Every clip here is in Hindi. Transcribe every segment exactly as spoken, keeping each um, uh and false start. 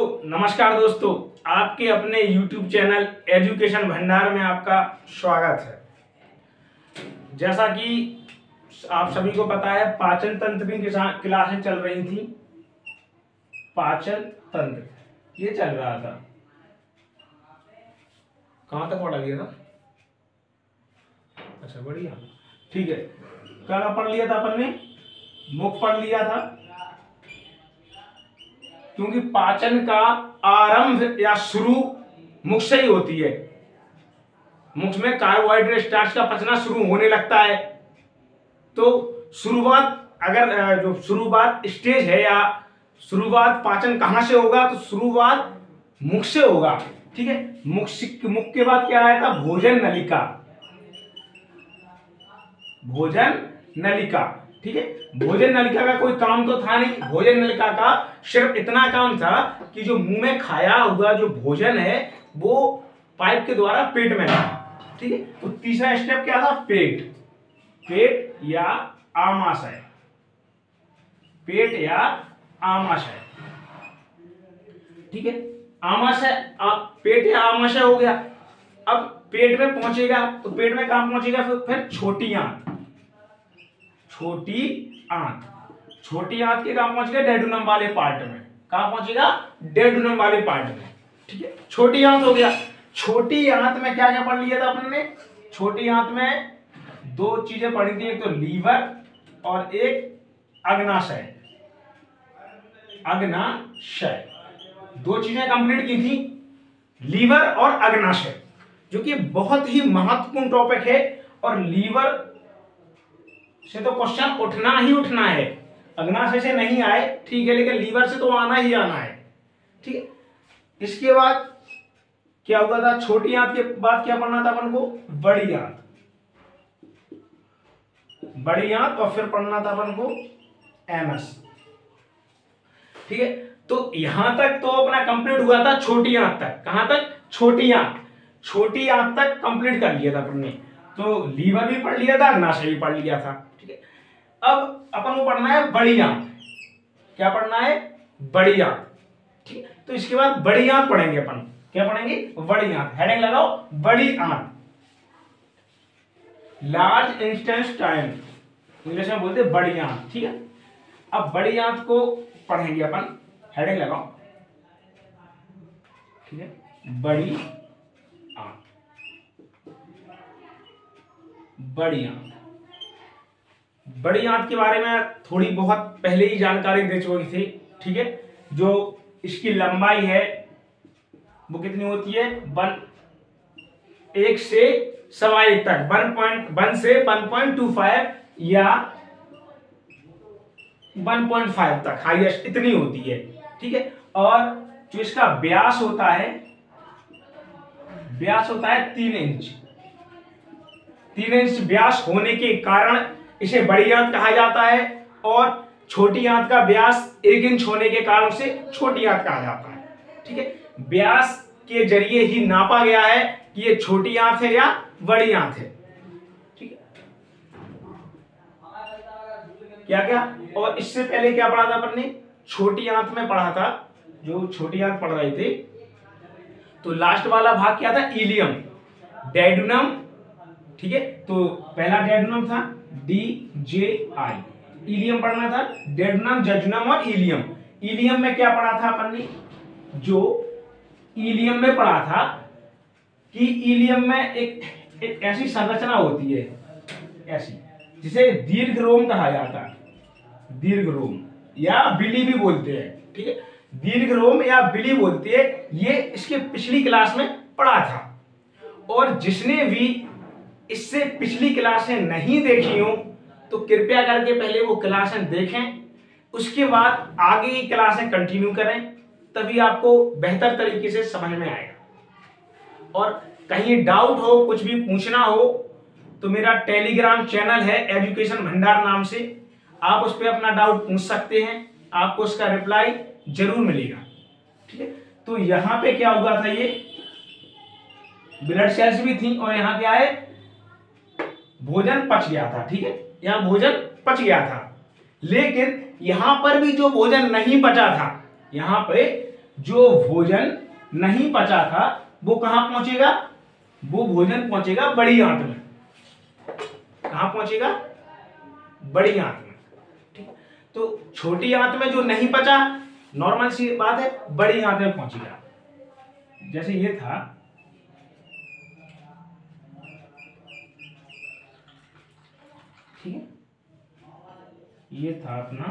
नमस्कार दोस्तों, आपके अपने YouTube चैनल एजुकेशन भंडार में आपका स्वागत है। जैसा कि आप सभी को पता है, पाचन तंत्र की क्लासें चल रही थी। पाचन तंत्र ये चल रहा था, कहाँ तक पढ़ा लिया था? अच्छा, बढ़िया, ठीक है। क्या पढ़ लिया था अपन ने? मुख पढ़ लिया था, क्योंकि पाचन का आरंभ या शुरू मुख से ही होती है। मुख में कार्बोहाइड्रेट स्टार्च का पचना शुरू होने लगता है। तो शुरुआत अगर जो शुरुआत स्टेज है या शुरुआत पाचन कहां से होगा, तो शुरुआत मुख से होगा। ठीक है, मुख मुख के बाद क्या आया था? भोजन नलिका। भोजन नलिका, ठीक है। भोजन नलिका का कोई काम तो था नहीं। भोजन नलिका का सिर्फ इतना काम था कि जो मुंह में खाया हुआ जो भोजन है वो पाइप के द्वारा पेट में जाए। ठीक है, तो तीसरा स्टेप क्या था? पेट। पेट या आमाशय। पेट या आमाशय, ठीक है। आमाशय, पेट या आमाशय हो गया। अब पेट में पहुंचेगा तो पेट में कहां पहुंचेगा? फिर फिर छोटी आंत। छोटी आंत, छोटी आंत के कहां पहुंचेगा? डेडुनम वाले पार्ट में। कहां पहुंचेगा? डेडुनम वाले पार्ट में, ठीक है। छोटी आंत हो गया। छोटी आंत में क्या क्या पढ़ लिया था अपन ने? छोटी आंत में दो चीजें पढ़ी थी, एक तो लीवर और एक अग्नाशय। अग्नाशय, दो चीजें कंप्लीट की थी, लीवर और अग्नाशय, जो कि बहुत ही महत्वपूर्ण टॉपिक है। और लीवर से तो क्वेश्चन उठना ही उठना है। अग्नाशय से नहीं आए, ठीक है, लेकिन लीवर से तो आना ही आना है, ठीक है। इसके बाद क्या होगा था? छोटी आंत के बाद क्या पढ़ना था अपन को? बड़ी आंत। बड़ी आंत, और फिर पढ़ना था अपन को एमएस, ठीक है। तो यहां तक तो अपना कंप्लीट हुआ था, छोटी आंत तक। कहां तक? छोटी आंत। छोटी आंत तक कंप्लीट कर लिया था अपन ने। तो लीवर भी पढ़ लिया था, अग्नाशय भी पढ़ लिया था, ठीक है। अब अपन को पढ़ना है बड़ी आंत। क्या पढ़ना है? बड़ी आंत, ठीक है। तो इसके बाद बड़ी आंत पढ़ेंगे अपन। क्या पढ़ेंगे? बड़ी आंत। हेडिंग लगाओ, बड़ी आंत। लार्ज इंटेस्टाइन, इंग्लिश में बोलते बड़ी आंत, ठीक है। अब बड़ी आंत को पढ़ेंगे अपन। हेडिंग लगाओ, ठीक है, बड़ी आंत। बड़ी आंत, बड़ी आंत के बारे में थोड़ी बहुत पहले ही जानकारी दे चुकी थी, ठीक है। जो इसकी लंबाई है वो कितनी होती है? वन एक से सवा एक तक, वन पॉइंट वन से वन पॉइंट टू फाइव या वन पॉइंट फाइव तक हाईएस्ट इतनी होती है, ठीक है। और जो इसका व्यास होता है, व्यास होता है तीन इंच। तीन इंच व्यास होने के कारण इसे बड़ी आंत कहा जाता है। और छोटी आंत का व्यास एक इंच होने के कारण से छोटी आंत कहा जाता है, ठीक है। व्यास के जरिए ही नापा गया है कि ये छोटी आंत है या बड़ी आंत है, ठीक है। क्या क्या? और इससे पहले क्या पढ़ा था अपन ने? छोटी आंत में पढ़ा था, जो छोटी आंत पढ़ रहे थे, तो लास्ट वाला भाग क्या था? इलियम, डेडुनम, ठीक है। तो पहला डेडुनम था, डी जे आई। इलियम पढ़ना था, डेडुनम, जजुनम और इलियम। इलियम में क्या पढ़ा था अपन ने? जो इलियम में पढ़ा था कि इलियम में एक, एक ऐसी संरचना होती है, ऐसी, जिसे दीर्घ रोम कहा जाता है। दीर्घ रोम या बिली भी बोलते हैं, ठीक है। दीर्घ रोम या बिली बोलते हैं। ये इसके पिछली क्लास में पढ़ा था। और जिसने भी इससे पिछली क्लासें नहीं देखी हो तो कृपया करके पहले वो क्लासें देखें, उसके बाद आगे की क्लासें कंटिन्यू करें, तभी आपको बेहतर तरीके से समझ में आएगा। और कहीं डाउट हो, कुछ भी पूछना हो, तो मेरा टेलीग्राम चैनल है एजुकेशन भंडार नाम से, आप उस पर अपना डाउट पूछ सकते हैं, आपको उसका रिप्लाई जरूर मिलेगा, ठीक है। तो यहाँ पे क्या हुआ था? ये ब्लड सेल्स भी थी और यहाँ क्या है? भोजन पच गया था, ठीक है। यहाँ भोजन पच गया था, लेकिन यहाँ पर भी जो भोजन नहीं पचा था, यहाँ पे जो भोजन नहीं पचा था वो कहां पहुंचेगा, वो भोजन पहुंचेगा बड़ी आंत में। कहां पहुंचेगा, बड़ी आंत में। ठीक, तो छोटी आंत में जो नहीं पचा, नॉर्मल सी बात है, बड़ी आंत में पहुंचेगा। जैसे ये था, ठीक है, ये था अपना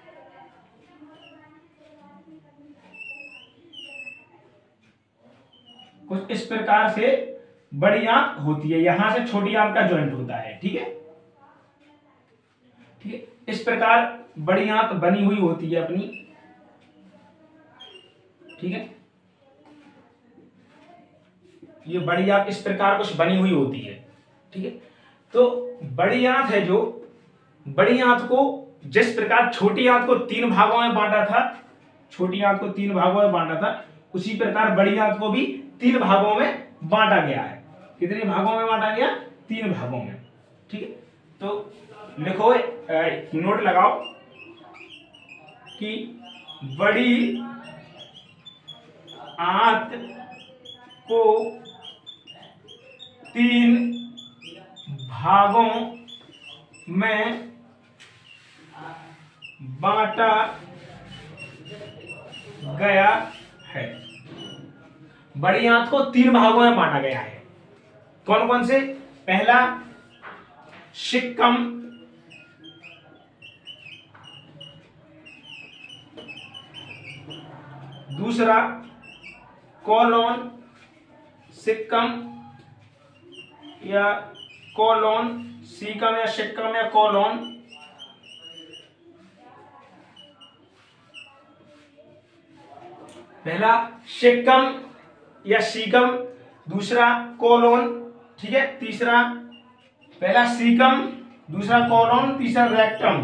कुछ इस प्रकार से बड़ी आंत होती है, यहां से छोटी आंत का जॉइंट होता है। ठीक है, ठीक है, इस प्रकार बड़ी आंत बनी हुई होती है अपनी। ठीक है, ये बड़ी आंत इस प्रकार कुछ बनी हुई होती है। ठीक है, तो बड़ी आंत है जो, बड़ी आंत को जिस प्रकार छोटी आंत को तीन भागों में बांटा था, छोटी आंत को तीन भागों में बांटा था, उसी प्रकार बड़ी आंत को भी तीन भागों में बांटा गया है। कितने भागों में बांटा गया, तीन भागों में। ठीक है, तो लिखो, नोट लगाओ कि बड़ी आंत को तीन भागों में बांटा गया है। बड़ी आंत को तीन भागों में बांटा गया है। कौन कौन से, पहला शिक्कम, दूसरा कोलोन, सिक्कम या कोलोन, सीकम या शिक्कम या कोलोन, पहला शिक्कम या सीकम, दूसरा कोलोन। ठीक है, तीसरा, पहला सीकम, दूसरा कोलोन, तीसरा रेक्टम,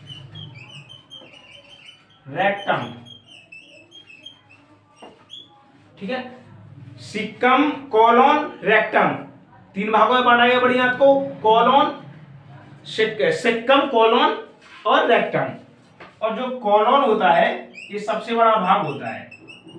रेक्टम। ठीक है, सिक्कम, कोलोन, रेक्टम, तीन भागों में बांटा गया बड़ी आंत को, कोलोन, सिक्कम, कोलोन और रेक्टम। और जो कोलोन होता है ये सबसे बड़ा भाग होता है,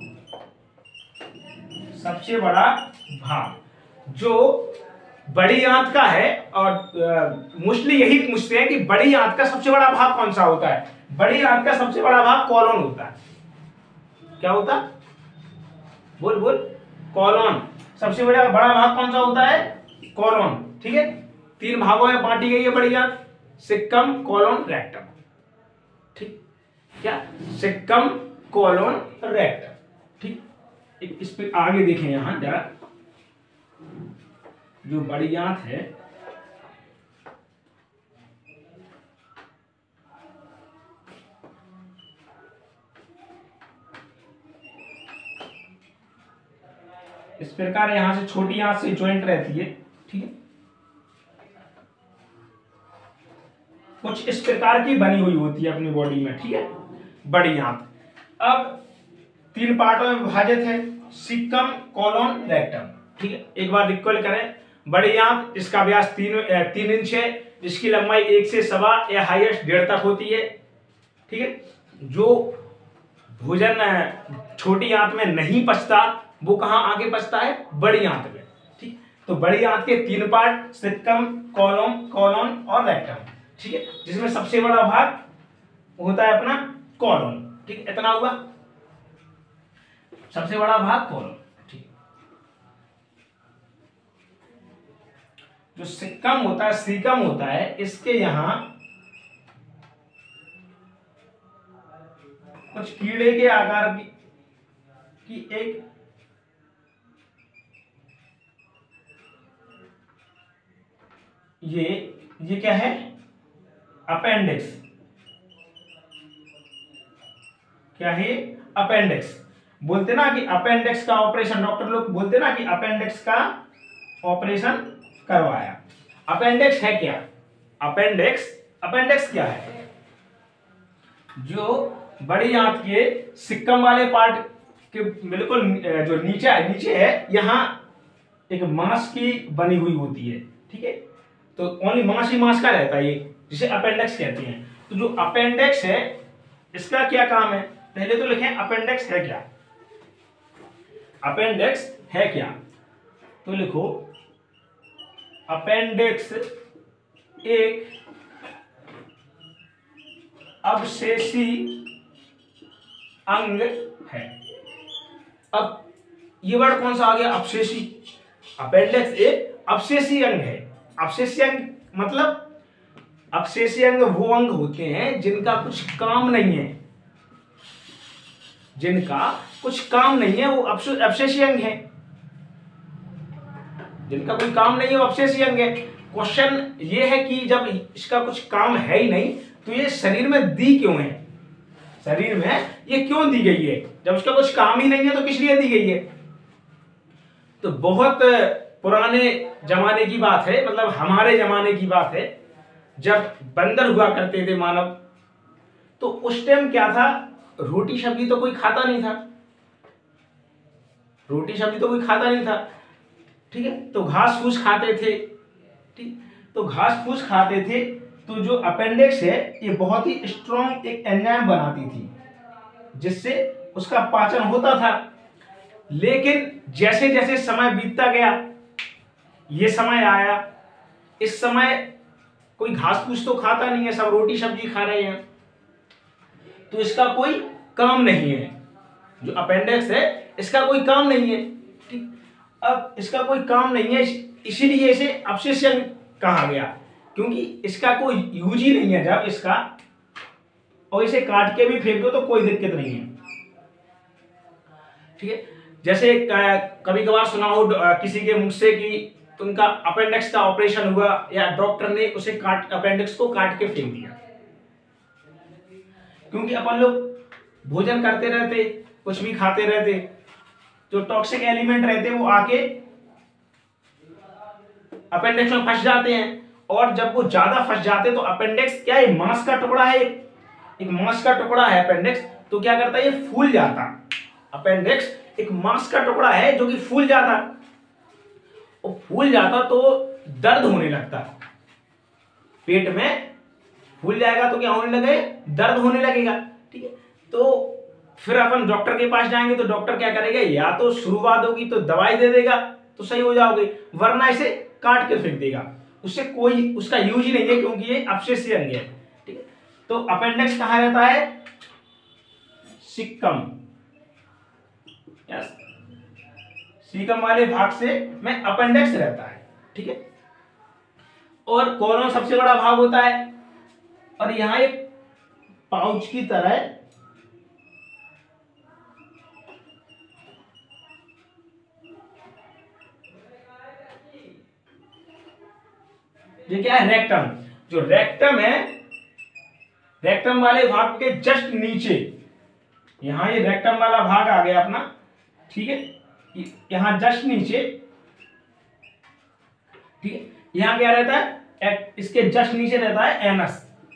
सबसे बड़ा भाग जो बड़ी आंत का है। और मोस्टली यही पूछते हैं कि बड़ी आंत का सबसे बड़ा भाग कौन सा होता है। बड़ी आंत का सबसे बड़ा भाग कोलोन होता है। क्या होता, बोल बोल, कोलोन। सबसे बड़ा बड़ा भाग कौन सा होता है, कोलोन। ठीक है, तीन भागों में बांटी गई है बड़ी आंत, सिक्कम, कोलोन, रेक्टम। ठीक, क्या, सिक्कम, कोलोन, रेक्टम। ठीक, इस पे आगे देखें, यहां जरा जो बड़ी आंत है, इस प्रकार यहां से छोटी आंत से ज्वाइंट रहती है। ठीक है, कुछ इस प्रकार की बनी हुई होती है अपनी बॉडी में। ठीक है, बड़ी आंत अब तीन पार्टों में विभाजित है, सिक्कम, कोलोन, रेक्टम। ठीक है, एक बार रिकॉल करें, बड़ी आंत, इसका व्यास तीन तीन इंच है, इसकी लंबाई एक से सवा या हाईएस्ट डेढ़ तक होती है। ठीक है, जो भोजन छोटी आंत में नहीं पचता वो कहां आगे पचता है, बड़ी आंत में। ठीक, तो बड़ी आंत के तीन पार्ट, सिक्कम, कोलोन, कोलोन और रेक्टम। ठीक है, जिसमें सबसे बड़ा भाग होता है अपना कोलोन। ठीक, इतना हुआ, सबसे बड़ा भाग कोलोन। ठीक, जो सिक्कम होता है, सीकम होता है, इसके यहां कुछ कीड़े के आकार की, की एक ये ये क्या है, अपेंडिक्स। क्या है, अपेंडिक्स। बोलते ना कि अपेंडिक्स का ऑपरेशन, डॉक्टर लोग बोलते ना कि अपेंडिक्स का ऑपरेशन करवाया। अपेंडिक्स है क्या, अपेंडिक्स, अपेंडिक्स क्या है, जो बड़ी आंत के सिक्कम वाले पार्ट के बिल्कुल जो नीचे है, नीचे है, यहां एक मांस की बनी हुई होती है। ठीक है, तो ओनली मांस ही मांस का रहता है ये, जिसे अपेंडिक्स कहते हैं। तो जो अपेंडिक्स है इसका क्या काम है, पहले तो लिखें अपेंडिक्स है क्या। अपेंडिक्स है क्या? तो लिखो अपेंडिक्स एक अवशेषी अंग है। अब ये वर्ड कौन सा आ गया? अवशेषी। अपेंडिक्स एक अवशेषी अंग है। अवशेषी अंग मतलब अवशेषी अंग वो अंग होते हैं जिनका कुछ काम नहीं है, जिनका कुछ काम नहीं है वो अवशेषी अंग है। जिनका कोई काम नहीं है वो अवशेषी अंग है। क्वेश्चन ये है कि जब इसका कुछ काम है ही नहीं तो ये शरीर में दी क्यों है? शरीर में ये क्यों दी गई है? जब उसका कुछ काम ही नहीं है तो किस लिए दी गई है? तो बहुत पुराने जमाने की बात है, मतलब हमारे जमाने की बात है, जब बंदर हुआ करते थे मानव, तो उस टाइम क्या था, रोटी सब्जी तो कोई खाता नहीं था। रोटी सब्जी तो कोई खाता नहीं था, ठीक है। तो घास फूस खाते थे, ठीक। तो घास फूस खाते थे तो जो अपेंडिक्स है ये बहुत ही स्ट्रॉन्ग एक एंजाइम बनाती थी जिससे उसका पाचन होता था। लेकिन जैसे जैसे समय बीतता गया, ये समय आया, इस समय कोई घास फूस तो खाता नहीं है, सब रोटी सब्जी खा रहे हैं, तो इसका कोई काम नहीं है। जो अपेंडिक्स है इसका कोई काम नहीं है, ठीक। अब इसका कोई काम नहीं है इसीलिए इसे अवशेषी अंग कहा गया, क्योंकि इसका कोई यूज ही नहीं है। जब इसका और इसे काट के भी फेंक दो तो कोई दिक्कत नहीं है, ठीक है। जैसे कभी कभार सुना हो किसी के मुख से कि उनका अपेंडिक्स का ऑपरेशन हुआ या डॉक्टर ने उसे काट अपेंडिक्स को काट के फेंक दिया, क्योंकि अपन लोग भोजन करते रहते, कुछ भी खाते रहते, जो टॉक्सिक एलिमेंट रहते वो आके अपेंडिक्स में फंस जाते हैं। और जब वो ज्यादा फंस जाते तो अपेंडिक्स क्या है, मांस का टुकड़ा है, एक मांस का टुकड़ा है अपेंडिक्स, तो क्या करता है ये फूल जाता। अपेंडिक्स एक मांस का टुकड़ा है जो कि फूल जाता, और फूल जाता तो दर्द होने लगता, पेट में फूल जाएगा तो क्या होने लगे, दर्द होने लगेगा, ठीक है। तो फिर अपन डॉक्टर के पास जाएंगे तो डॉक्टर क्या करेगा, या तो शुरुआत होगी तो दवाई दे देगा तो सही हो जाओगे, वरना इसे काट के फेंक देगा, उससे कोई उसका यूज ही नहीं है, क्योंकि ये अवशेषी अंग है, ठीक है। तो अपेंडिक्स कहाँ रहता है, सिक्कम, यस, सीकम वाले भाग से में अपेंडिक्स रहता है, ठीक है। और कोलन सबसे बड़ा भाग होता है, और यहां एक पाउच की तरह ये क्या है, रेक्टम। जो रेक्टम है, रेक्टम वाले भाग के जस्ट नीचे, यहां ये रेक्टम वाला भाग आ गया अपना, ठीक है। यहां जस्ट नीचे, ठीक है, यहां क्या रहता है, इसके जस्ट नीचे रहता है एनस,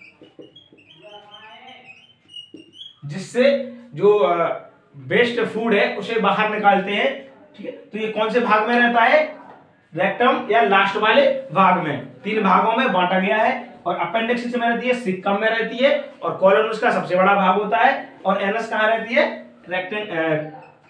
जिससे जो वेस्ट फूड है उसे बाहर निकालते हैं, ठीक है। तो ये कौन से भाग में रहता है, रेक्टम या लास्ट वाले भाग में। तीन भागों में बांटा गया है, और अपेंडिक्स में रहती है, सिक्कम में रहती है, और कॉलन उसका सबसे बड़ा भाग होता है, और एनस कहां रहती है, रेक्टम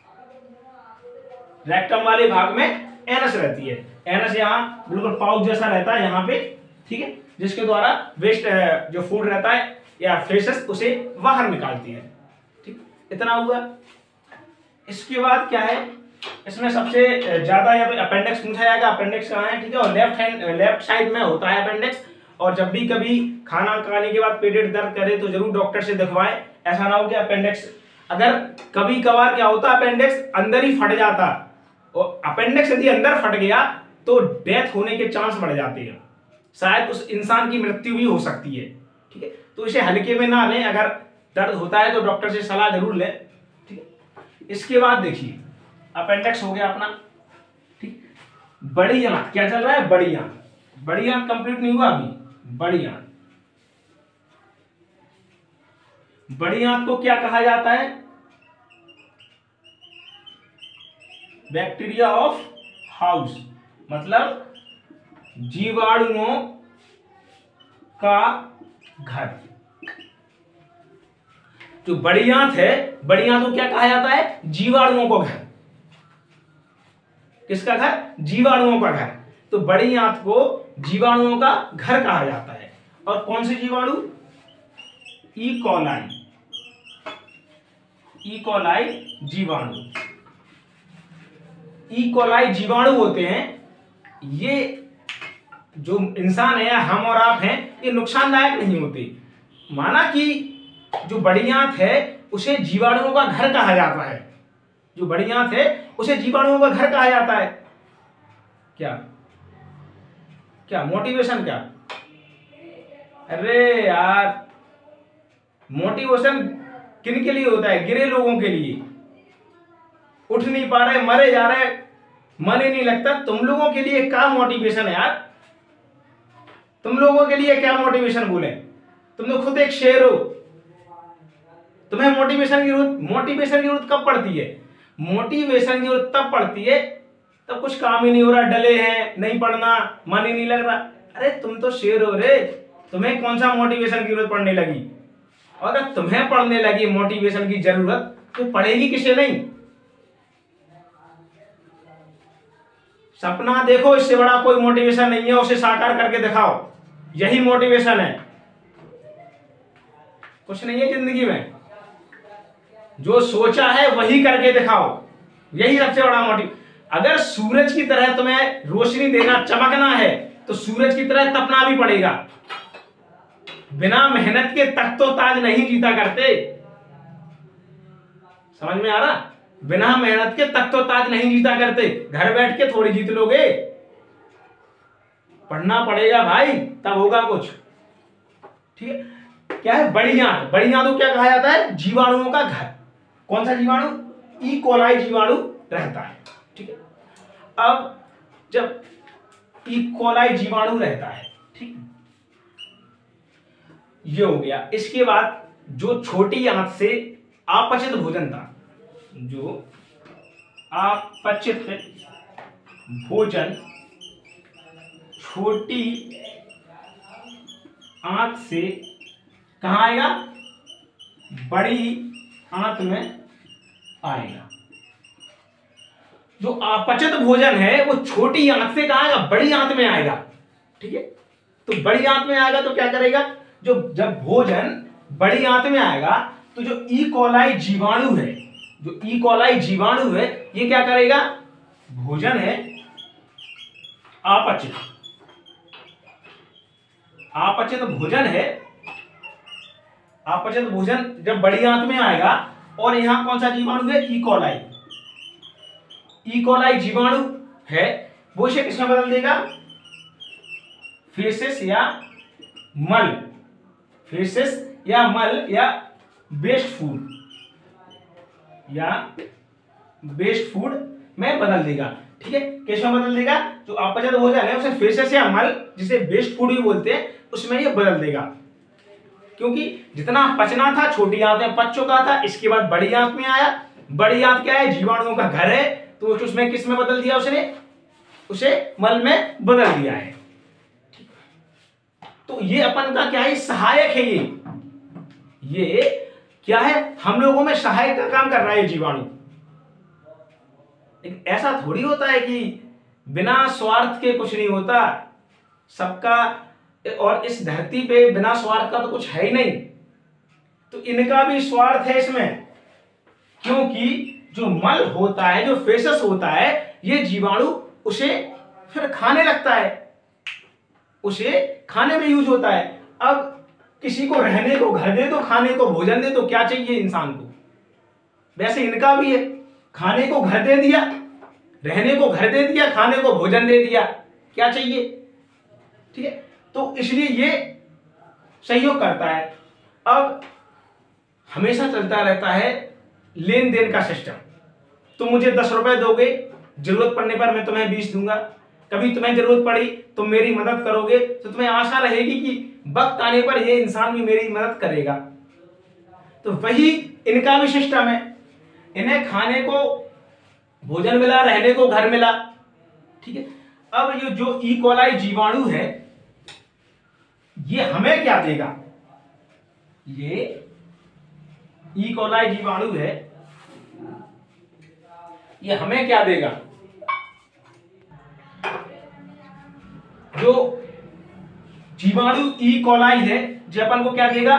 रेक्टम वाले भाग में एनस रहती है। एनस यहाँ बिल्कुल पाउच जैसा रहता है यहाँ पे, ठीक है, जिसके द्वारा वेस्ट जो फूड रहता है या फेसेस उसे बाहर निकालती है, ठीक। इतना हुआ। इसके बाद क्या है, इसमें सबसे ज्यादा या तो अपेंडिक्स पूछा जाएगा, अपेंडिक्स कहाँ है, ठीक है, और लेफ्ट हैंड लेफ्ट साइड में होता है अपेंडिक्स। और जब भी कभी खाना खाने के बाद पेट दर्द करे तो जरूर डॉक्टर से दिखवाएं, ऐसा ना हो कि अपेंडिक्स, अगर कभी कभार क्या होता है अपेंडिक्स अंदर ही फट जाता, और अपेंडिक्स यदि अंदर फट गया तो डेथ होने के चांस बढ़ जाते हैं, शायद उस इंसान की मृत्यु भी हो सकती है, ठीक है। तो इसे हल्के में ना लें, अगर दर्द होता है तो डॉक्टर से सलाह जरूर लें, ठीक है। इसके बाद देखिए अपेंडिक्स हो गया अपना, ठीक। बड़ी आंत क्या चल रहा है, बड़ी आंत, बड़ी आंत कंप्लीट नहीं हुआ अभी। बड़ी आंत, बड़ी आंत को क्या कहा जाता है, बैक्टीरिया ऑफ हाउस, मतलब जीवाणुओं का घर। जो बड़ी आंत है, बड़ी आंत को क्या कहा जाता है, जीवाणुओं का घर, किसका घर? जीवाणुओं का घर। तो बड़ी आंत को जीवाणुओं का घर कहा जाता है। और कौन से जीवाणु? ई कॉलाई, ई कॉलाई जीवाणु। ई कॉलाई जीवाणु होते हैं, ये जो इंसान है, हम और आप हैं, ये नुकसानदायक नहीं होते। माना कि जो बड़ी आंत है उसे जीवाणुओं का घर कहा जाता है, जो बड़ी आंत है उसे जीवाणुओं का घर कहा जाता है। क्या क्या मोटिवेशन क्या? अरे यार, मोटिवेशन किन के लिए होता है? गिरे लोगों के लिए, उठ नहीं पा रहे, मरे जा रहे, मन ही नहीं लगता। तुम लोगों के लिए क्या मोटिवेशन है यार? तुम लोगों के लिए क्या मोटिवेशन बोले? तुम लोग खुद एक शेर हो, तुम्हें मोटिवेशन की जरूरत मोटिवेशन की जरूरत कब पड़ती है? मोटिवेशन की जरूरत तब पड़ती है तब कुछ काम ही नहीं हो रहा, डले हैं, नहीं पढ़ना, मन ही नहीं लग रहा। अरे तुम तो शेर हो रे, तुम्हें कौन सा मोटिवेशन की जरूरत पड़ने लगी? और अगर तुम्हें पढ़ने लगी मोटिवेशन की जरूरत तो पड़ेगी किसे नहीं? सपना देखो, इससे बड़ा कोई मोटिवेशन नहीं है, उसे साकार करके दिखाओ, यही मोटिवेशन है। कुछ नहीं है जिंदगी में, जो सोचा है वही करके दिखाओ, यही सबसे बड़ा मोटिव। अगर सूरज की तरह तुम्हें रोशनी देना, चमकना है, तो सूरज की तरह तपना भी पड़ेगा। बिना मेहनत के तक तो ताज नहीं जीता करते। समझ में आ रहा? बिना मेहनत के तक तो ताज नहीं जीता करते। घर बैठ के थोड़ी जीत लोगे, पढ़ना पड़ेगा भाई, तब होगा कुछ। ठीक है? क्या है? बड़ी आंत। बड़ी आंत को क्या कहा जाता है? जीवाणुओं का घर। कौन सा जीवाणु? ई कोलाई जीवाणु रहता है। ठीक है? अब जब ई कोलाई जीवाणु रहता है, ठीक है, ये हो गया। इसके बाद जो छोटी आंत से अपचित भोजन था, जो अपचित भोजन छोटी आंत से कहां आएगा? बड़ी आंत में आएगा। जो अपचित भोजन है वो छोटी आंत से कहां आएगा? बड़ी आंत में आएगा। ठीक है? तो बड़ी आंत में आएगा तो क्या करेगा? जो जब भोजन बड़ी आंत में आएगा तो जो ई कोलाई जीवाणु है, जो ई कोलाई जीवाणु है, ये क्या करेगा? भोजन है अपचित, अपचित भोजन है, अपचित भोजन जब बड़ी आंत में आएगा, और यहां कौन सा जीवाणु है? E coli. ई कोलाई जीवाणु है, वो इसे किसमें बदल देगा? फेसेस या मल, फेसेस या मल या वेस्ट फूड, या वेस्ट फूड में बदल देगा। ठीक है? किसमें बदल देगा? जो अपचित भोजन है उसे फेसेस या मल, जिसे वेस्ट फूड भी बोलते हैं, उसमें ये बदल देगा। क्योंकि जितना पचना था छोटी आंत में पच चुका था, इसके बाद बड़ी आंत में आया। बड़ी आंत क्या है? जीवाणुओं का घर है, तो उसमें किस में बदल दिया? उसने उसे मल में बदल दिया है। तो ये अपन का क्या है? सहायक है। ये ये क्या है? हम लोगों में सहायक का काम कर रहा है जीवाणु। ऐसा थोड़ी होता है कि बिना स्वार्थ के कुछ नहीं होता सबका, और इस धरती पे बिना स्वार्थ का तो कुछ है ही नहीं। तो इनका भी स्वार्थ है इसमें, क्योंकि जो मल होता है, जो फेसस होता है, ये जीवाणु उसे फिर खाने लगता है, उसे खाने में यूज होता है। अब किसी को रहने को घर दे दो, खाने को भोजन दे दो, क्या चाहिए इंसान को? वैसे इनका भी है, खाने को घर दे दिया, रहने को घर दे दिया, खाने को भोजन दे दिया, क्या चाहिए? ठीक है? तो इसलिए ये सहयोग करता है। अब हमेशा चलता रहता है लेन देन का सिस्टम। तुम मुझे दस रुपए दोगे, जरूरत पड़ने पर मैं तुम्हें बीस दूंगा। कभी तुम्हें जरूरत पड़ी तुम मेरी मदद करोगे, तो तुम्हें आशा रहेगी कि वक्त आने पर ये इंसान भी मेरी मदद करेगा। तो वही इनका भी सिस्टम है। इन्हें खाने को भोजन मिला, रहने को घर मिला। ठीक है? अब ये जो ई कोलाई जीवाणु है, ये हमें क्या देगा? ये ई कोलाई जीवाणु है, ये हमें क्या देगा? जो जीवाणु ई कोलाई है जो अपन को क्या देगा,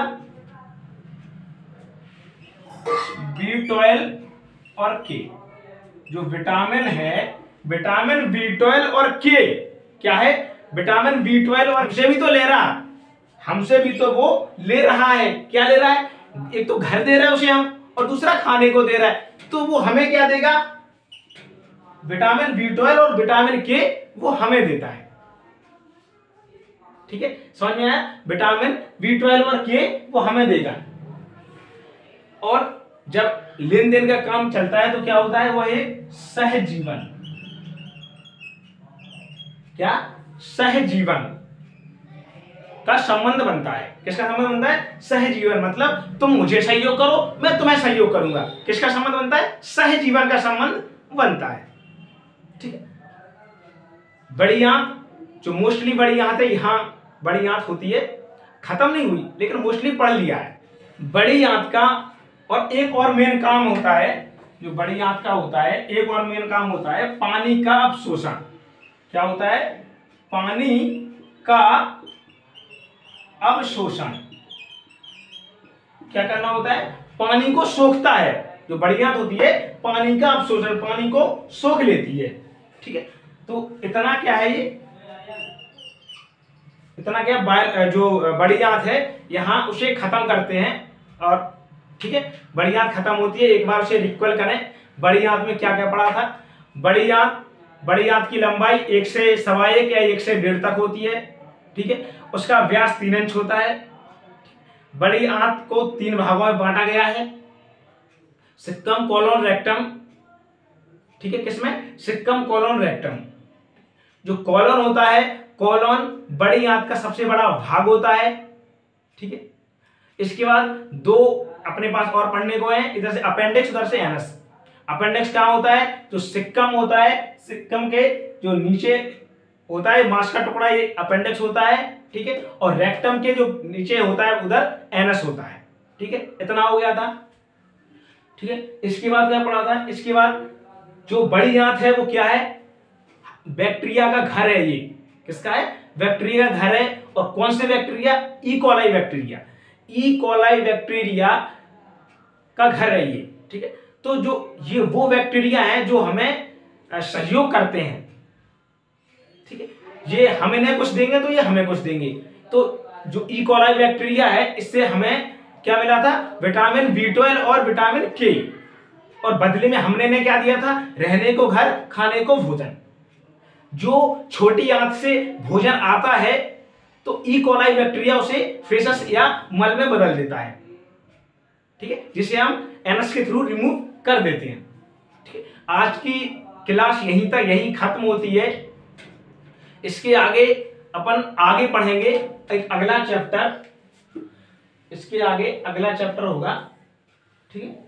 बी ट्वेल्व और के। जो विटामिन है, विटामिन बी ट्वेल्व और के क्या है, विटामिन बी ट्वेल्व और हमसे भी तो ले रहा हमसे भी तो वो ले रहा है। क्या ले रहा है, एक तो घर दे रहा है उसे हम, और दूसरा खाने को दे रहा है। तो वो हमें क्या देगा, विटामिन बी ट्वेल्व और विटामिन के वो हमें देता है। ठीक है, समझ में आया, विटामिन बी ट्वेल्व और के वो हमें देगा। और जब लेन देन का काम चलता है तो क्या होता है, वो एक सहजीवन, क्या सहजीवन का संबंध बनता है। किसका संबंध बनता है, सहजीवन। मतलब तुम मुझे सहयोग करो, मैं तुम्हें सहयोग करूंगा। किसका संबंध बनता है, सहजीवन का संबंध बनता है। ठीक है, बड़ी आंत, जो मोस्टली बड़ी आंत है, यहां बड़ी आंत होती है, खत्म नहीं हुई लेकिन मोस्टली पढ़ लिया है। बड़ी आंत का और एक और मेन काम होता है, जो बड़ी आंत का होता है, एक और मेन काम होता है पानी का अवशोषण। क्या होता है, पानी का अवशोषण। क्या करना होता है, पानी को सोखता है। जो बड़ी आंत होती है पानी का अवशोषण, पानी को सोख लेती है। ठीक है, तो इतना क्या है, ये इतना क्या, जो बड़ी आंत है यहां उसे खत्म करते हैं। और ठीक है, बड़ी आंत खत्म होती है, एक बार उसे रिक्वल करें। बड़ी आंत में क्या क्या पड़ा था, बड़ी आंत बड़ी आंत की लंबाई एक से सवा एक या एक से डेढ़ तक होती है। ठीक है, उसका व्यास तीन इंच होता है। बड़ी आंत को तीन भागों में बांटा गया है, सिक्कम, कोलोन, रेक्टम। ठीक है, किसमें, सिक्कम, कोलोन, रेक्टम। जो कोलोन होता है, कोलोन बड़ी आंत का सबसे बड़ा भाग होता है। ठीक है, इसके बाद दो अपने पास और पढ़ने को है, इधर से अपेंडिक्स, उधर से एनस। अपेंडिक्स क्या होता है, जो सिक्कम होता है, सिक्कम के जो नीचे होता है मांस का टुकड़ा, ये अपेंडिक्स होता है। ठीक है, और रेक्टम के जो नीचे होता है उधर एनस होता है। ठीक है, इतना हो गया था। ठीक है, इसके बाद क्या पढ़ा था, इसके बाद जो बड़ी आंत है वो क्या है, बैक्टीरिया का घर है। ये किसका है, बैक्टीरिया का घर है। और कौन से bacteria, E coli bacteria. E coli bacteria का घर है ये। ठीक है, तो जो ये वो बैक्टीरिया हैं जो हमें सहयोग करते हैं। ठीक है, ये हमें नहीं कुछ देंगे तो ये हमें कुछ देंगे। तो जो ई कोलाई बैक्टीरिया है, इससे हमें क्या मिला था, विटामिन बी ट्वेल्व और विटामिन के। और बदले में हमने ने क्या दिया था, रहने को घर, खाने को भोजन। जो छोटी आंत से भोजन आता है तो ई कोलाई बैक्टीरिया उसे फेसस या मल में बदल देता है। ठीक है, जिसे हम एनस के थ्रू रिमूव कर देते हैं। ठीक है, आज की क्लास यहीं तक यहीं खत्म होती है। इसके आगे अपन आगे पढ़ेंगे एक अगला चैप्टर, इसके आगे अगला चैप्टर होगा। ठीक है,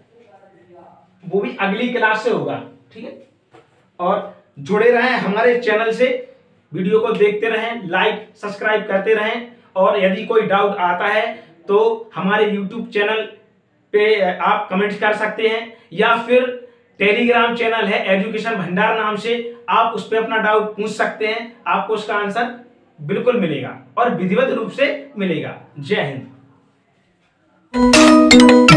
वो भी अगली क्लास से होगा। ठीक है, और जुड़े रहें हमारे चैनल से, वीडियो को देखते रहें, लाइक सब्सक्राइब करते रहें। और यदि कोई डाउट आता है तो हमारे यूट्यूब चैनल पे आप कमेंट कर सकते हैं, या फिर टेलीग्राम चैनल है एजुकेशन भंडार नाम से, आप उस पर अपना डाउट पूछ सकते हैं। आपको उसका आंसर बिल्कुल मिलेगा और विधिवत रूप से मिलेगा। जय हिंद।